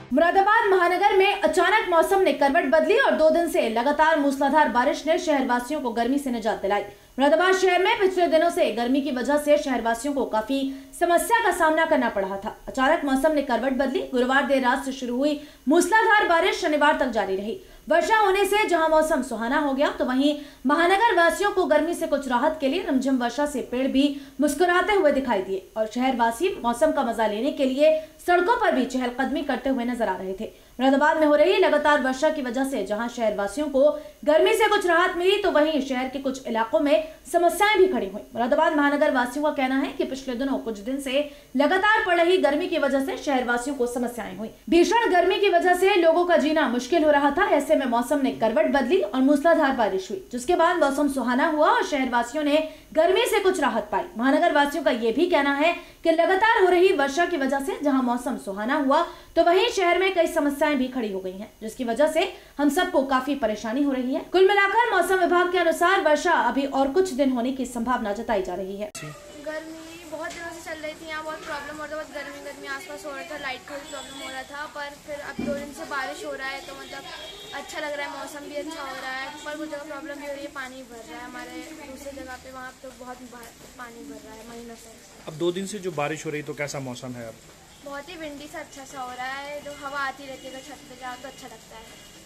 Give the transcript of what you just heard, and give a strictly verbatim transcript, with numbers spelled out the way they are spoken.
मुरादाबाद महानगर में अचानक मौसम ने करवट बदली और दो दिन से लगातार मूसलाधार बारिश ने शहरवासियों को गर्मी से निजात दिलाई। मुरादाबाद शहर में पिछले दिनों से गर्मी की वजह से शहरवासियों को काफी समस्या का सामना करना पड़ रहा था। अचानक मौसम ने करवट बदली। गुरुवार देर रात से शुरू हुई मूसलाधार बारिश शनिवार तक जारी रही। वर्षा होने से जहां मौसम सुहाना हो गया, तो वहीं महानगर वासियों को गर्मी से कुछ राहत के लिए रिमझिम वर्षा से पेड़ भी मुस्कुराते हुए दिखाई दिए और शहरवासी मौसम का मजा लेने के लिए सड़कों पर भी चहलकदमी करते हुए नजर आ रहे थे। मुरादाबाद में हो रही लगातार वर्षा की वजह से जहां शहरवासियों को गर्मी से कुछ राहत मिली, तो वहीं शहर के कुछ इलाकों में समस्याएं भी खड़ी हुई। मुरादाबाद महानगर वासियों का कहना है कि पिछले दिनों कुछ दिन से लगातार पड़ रही गर्मी की वजह से शहरवासियों को समस्याएं हुई। भीषण गर्मी की वजह से लोगों का जीना मुश्किल हो रहा था। ऐसे में मौसम ने करवट बदली और मूसलाधार बारिश हुई, जिसके बाद मौसम सुहाना हुआ और शहरवासियों ने गर्मी से कुछ राहत पाई। महानगर वासियों का ये भी कहना है कि लगातार हो रही वर्षा की वजह से जहां मौसम सुहाना हुआ, तो वहीं शहर में कई समस्याएं भी खड़ी हो गई हैं, जिसकी वजह से हम सबको काफी परेशानी हो रही है। कुल मिलाकर मौसम विभाग के अनुसार वर्षा अभी और कुछ दिन होने की संभावना जताई जा रही है। गर्मी बहुत दिनों से चल रही थी, यहाँ बहुत प्रॉब्लम हो रहा था, बहुत गर्मी गर्मी आसपास हो रहा था, लाइट का भी प्रॉब्लम हो रहा था। पर फिर अब दो दिन से बारिश हो रहा है, तो मतलब अच्छा लग रहा है, मौसम भी अच्छा हो रहा है। पर कुछ जगह प्रॉब्लम भी हो रही है, पानी भर रहा है हमारे दूसरी जगह पे, वहाँ तो बहुत पानी भर रहा है महीनों से। अब दो दिन से जो बारिश हो रही है, तो कैसा मौसम है अब? बहुत ही विंडी सा अच्छा सा हो रहा है, जो हवा आती रहती है, तो छत पे जाओ तो अच्छा लगता है।